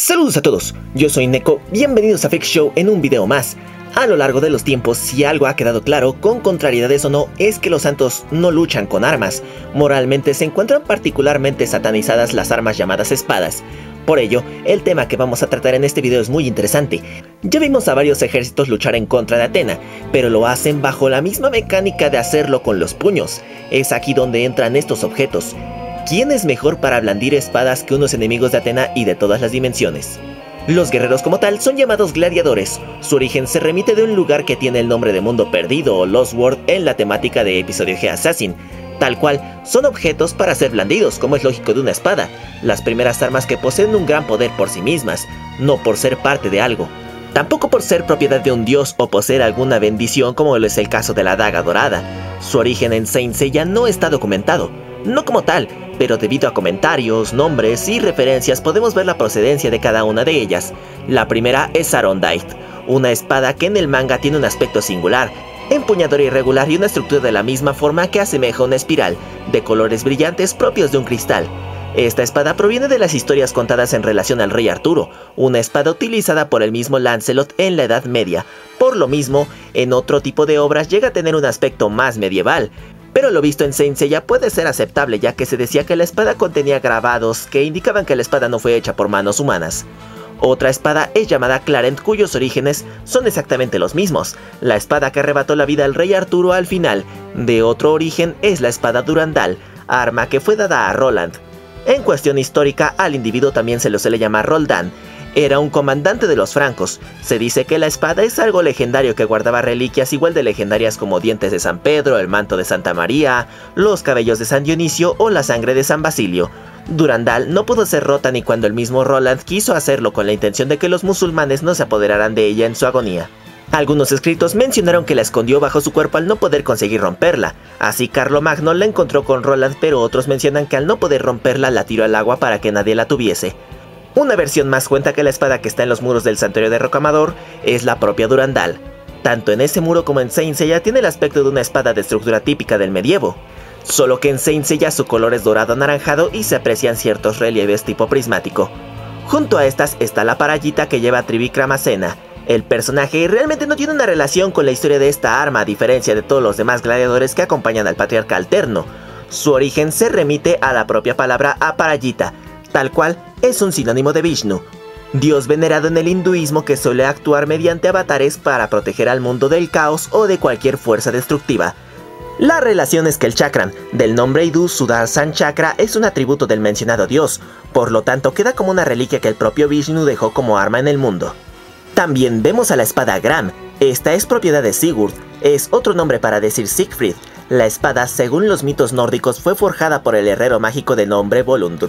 Saludos a todos, yo soy Neko, bienvenidos a Freak Show en un video más. A lo largo de los tiempos, si algo ha quedado claro, con contrariedades o no, es que los santos no luchan con armas. Moralmente se encuentran particularmente satanizadas las armas llamadas espadas. Por ello, el tema que vamos a tratar en este video es muy interesante. Ya vimos a varios ejércitos luchar en contra de Atena, pero lo hacen bajo la misma mecánica de hacerlo con los puños. Es aquí donde entran estos objetos. ¿Quién es mejor para blandir espadas que unos enemigos de Atena y de todas las dimensiones? Los guerreros como tal son llamados gladiadores. Su origen se remite de un lugar que tiene el nombre de Mundo Perdido o Lost World en la temática de episodio G Assassin. Tal cual, son objetos para ser blandidos, como es lógico de una espada, las primeras armas que poseen un gran poder por sí mismas, no por ser parte de algo. Tampoco por ser propiedad de un dios o poseer alguna bendición como lo es el caso de la daga dorada. Su origen en Saint Seiya no está documentado, no como tal, pero debido a comentarios, nombres y referencias podemos ver la procedencia de cada una de ellas. La primera es Arondight, una espada que en el manga tiene un aspecto singular, empuñadura irregular y una estructura de la misma forma que asemeja una espiral, de colores brillantes propios de un cristal. Esta espada proviene de las historias contadas en relación al rey Arturo, una espada utilizada por el mismo Lancelot en la Edad Media. Por lo mismo, en otro tipo de obras llega a tener un aspecto más medieval. Pero lo visto en Saint Seiya puede ser aceptable, ya que se decía que la espada contenía grabados que indicaban que la espada no fue hecha por manos humanas. Otra espada es llamada Clarent, cuyos orígenes son exactamente los mismos, la espada que arrebató la vida al rey Arturo al final. De otro origen es la espada Durandal, arma que fue dada a Roland. En cuestión histórica, al individuo también se lo suele llamar Roldán. Era un comandante de los francos. Se dice que la espada es algo legendario que guardaba reliquias igual de legendarias como dientes de San Pedro, el manto de Santa María, los cabellos de San Dionisio o la sangre de San Basilio. Durandal no pudo ser rota ni cuando el mismo Roland quiso hacerlo con la intención de que los musulmanes no se apoderaran de ella en su agonía. Algunos escritos mencionaron que la escondió bajo su cuerpo al no poder conseguir romperla. Así Carlomagno la encontró con Roland, pero otros mencionan que al no poder romperla la tiró al agua para que nadie la tuviese. Una versión más cuenta que la espada que está en los muros del santuario de Rocamadour es la propia Durandal. Tanto en ese muro como en Saint Seiya tiene el aspecto de una espada de estructura típica del medievo. Solo que en Saint Seiya su color es dorado anaranjado y se aprecian ciertos relieves tipo prismático. Junto a estas está la parayita que lleva Trivikramacena. El personaje realmente no tiene una relación con la historia de esta arma a diferencia de todos los demás gladiadores que acompañan al patriarca alterno. Su origen se remite a la propia palabra aparayita, tal cual es un sinónimo de Vishnu, dios venerado en el hinduismo que suele actuar mediante avatares para proteger al mundo del caos o de cualquier fuerza destructiva. La relación es que el chakram, del nombre hindú Sudarshan Chakra, es un atributo del mencionado dios, por lo tanto queda como una reliquia que el propio Vishnu dejó como arma en el mundo. También vemos a la espada Gram. Esta es propiedad de Sigurd, es otro nombre para decir Siegfried. La espada, según los mitos nórdicos, fue forjada por el herrero mágico de nombre Volundur.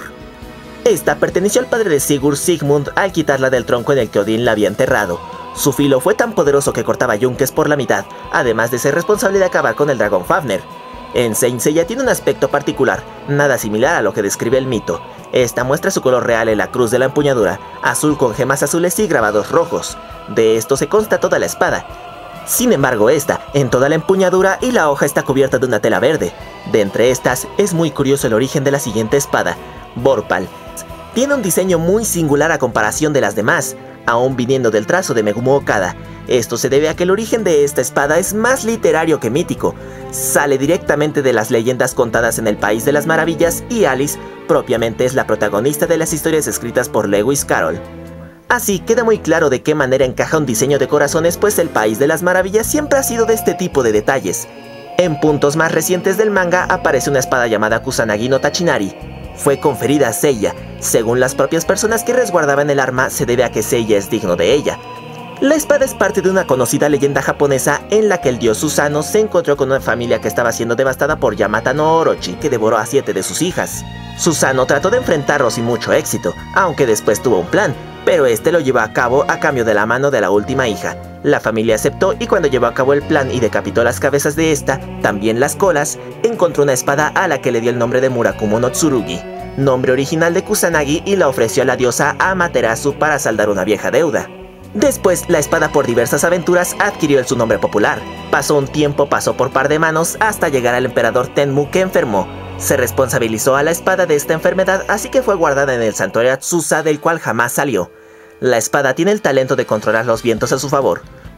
Esta perteneció al padre de Sigurd, Sigmund, al quitarla del tronco en el que Odín la había enterrado. Su filo fue tan poderoso que cortaba yunques por la mitad, además de ser responsable de acabar con el dragón Fafner. En Saint Seiya tiene un aspecto particular, nada similar a lo que describe el mito. Esta muestra su color real en la cruz de la empuñadura, azul con gemas azules y grabados rojos. De esto se consta toda la espada. Sin embargo, esta, en toda la empuñadura y la hoja está cubierta de una tela verde. De entre estas, es muy curioso el origen de la siguiente espada, Vorpal. Tiene un diseño muy singular a comparación de las demás, aún viniendo del trazo de Megumu Okada. Esto se debe a que el origen de esta espada es más literario que mítico. Sale directamente de las leyendas contadas en el País de las Maravillas y Alice propiamente es la protagonista de las historias escritas por Lewis Carroll. Así queda muy claro de qué manera encaja un diseño de corazones, pues el País de las Maravillas siempre ha sido de este tipo de detalles. En puntos más recientes del manga aparece una espada llamada Kusanagi no Tachinari. Fue conferida a Seiya. Según las propias personas que resguardaban el arma, se debe a que Seiya es digno de ella. La espada es parte de una conocida leyenda japonesa en la que el dios Susano se encontró con una familia que estaba siendo devastada por Yamata no Orochi, que devoró a 7 de sus hijas. Susano trató de enfrentarlos sin mucho éxito, aunque después tuvo un plan, pero este lo llevó a cabo a cambio de la mano de la última hija. La familia aceptó y cuando llevó a cabo el plan y decapitó las cabezas de esta, también las colas, encontró una espada a la que le dio el nombre de Murakumo no Tsurugi, nombre original de Kusanagi, y la ofreció a la diosa Amaterasu para saldar una vieja deuda. Después, la espada por diversas aventuras adquirió su nombre popular. Pasó un tiempo, pasó por par de manos hasta llegar al emperador Tenmu, que enfermó. Se responsabilizó a la espada de esta enfermedad, así que fue guardada en el santuario Atsusa, del cual jamás salió. La espada tiene el talento de controlar los vientos a su favor.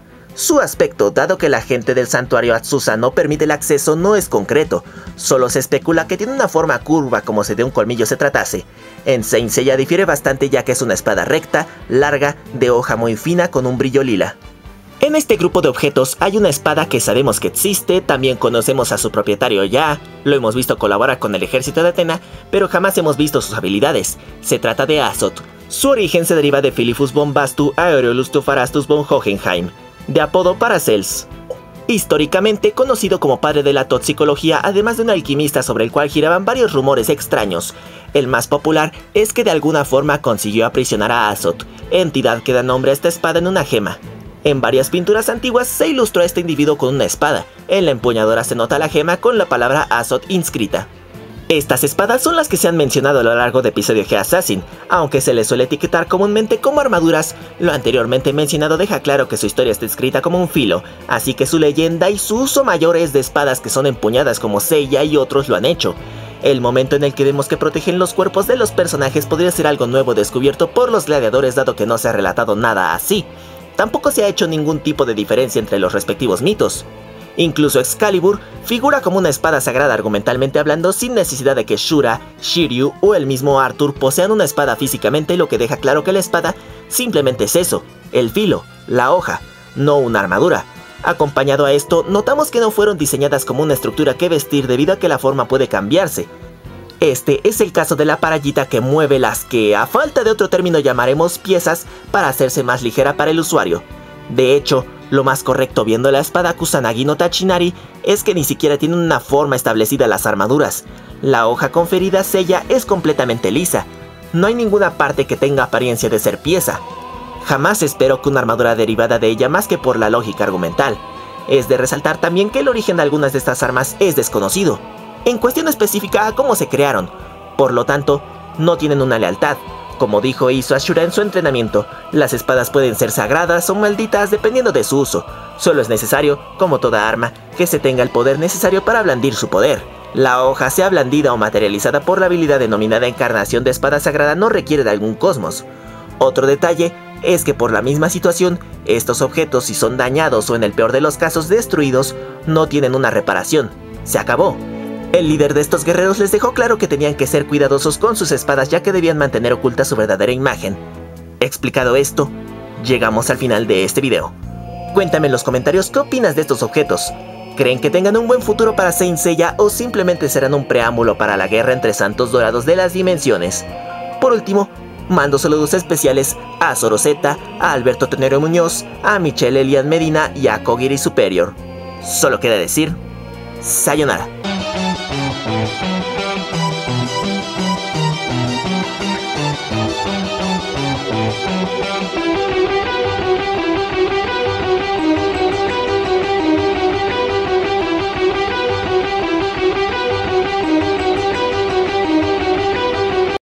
Su aspecto, dado que la gente del santuario Azusa no permite el acceso, no es concreto. Solo se especula que tiene una forma curva como si de un colmillo se tratase. En Saint Seiya difiere bastante ya que es una espada recta, larga, de hoja muy fina con un brillo lila. En este grupo de objetos hay una espada que sabemos que existe, también conocemos a su propietario ya, lo hemos visto colaborar con el ejército de Athena, pero jamás hemos visto sus habilidades. Se trata de Azoth. Su origen se deriva de Philippus von Bastu Aeolus Theophrastus von Hohenheim, de apodo Paracels. Históricamente conocido como padre de la toxicología, además de un alquimista sobre el cual giraban varios rumores extraños. El más popular es que de alguna forma consiguió aprisionar a Azoth, entidad que da nombre a esta espada en una gema. En varias pinturas antiguas se ilustró a este individuo con una espada. En la empuñadura se nota la gema con la palabra Azoth inscrita. Estas espadas son las que se han mencionado a lo largo de episodio G Assassin, aunque se les suele etiquetar comúnmente como armaduras. Lo anteriormente mencionado deja claro que su historia está escrita como un filo, así que su leyenda y su uso mayor es de espadas que son empuñadas como Seiya y otros lo han hecho. El momento en el que vemos que protegen los cuerpos de los personajes podría ser algo nuevo descubierto por los gladiadores dado que no se ha relatado nada así. Tampoco se ha hecho ningún tipo de diferencia entre los respectivos mitos. Incluso Excalibur figura como una espada sagrada argumentalmente hablando sin necesidad de que Shura, Shiryu o el mismo Arthur posean una espada físicamente, lo que deja claro que la espada simplemente es eso, el filo, la hoja, no una armadura. Acompañado a esto, notamos que no fueron diseñadas como una estructura que vestir debido a que la forma puede cambiarse. Este es el caso de la parayita que mueve las que, a falta de otro término, llamaremos piezas para hacerse más ligera para el usuario. De hecho, lo más correcto viendo la espada Kusanagi no Tachinari es que ni siquiera tienen una forma establecida las armaduras. La hoja conferida Seiya es completamente lisa. No hay ninguna parte que tenga apariencia de ser pieza. Jamás espero que una armadura derivada de ella más que por la lógica argumental. Es de resaltar también que el origen de algunas de estas armas es desconocido. En cuestión específica a cómo se crearon. Por lo tanto, no tienen una lealtad. Como dijo Iso Ashura en su entrenamiento, las espadas pueden ser sagradas o malditas dependiendo de su uso. Solo es necesario, como toda arma, que se tenga el poder necesario para blandir su poder. La hoja, sea blandida o materializada por la habilidad denominada encarnación de espada sagrada, no requiere de algún cosmos. Otro detalle es que por la misma situación, estos objetos, si son dañados o en el peor de los casos destruidos, no tienen una reparación. Se acabó. El líder de estos guerreros les dejó claro que tenían que ser cuidadosos con sus espadas ya que debían mantener oculta su verdadera imagen. Explicado esto, llegamos al final de este video. Cuéntame en los comentarios qué opinas de estos objetos. ¿Creen que tengan un buen futuro para Saint Seiya o simplemente serán un preámbulo para la guerra entre santos dorados de las dimensiones? Por último, mando saludos especiales a Zorozeta, a Alberto Tenorio Muñoz, a Michelle Elian Medina y a Kogiri Superior. Solo queda decir, sayonara.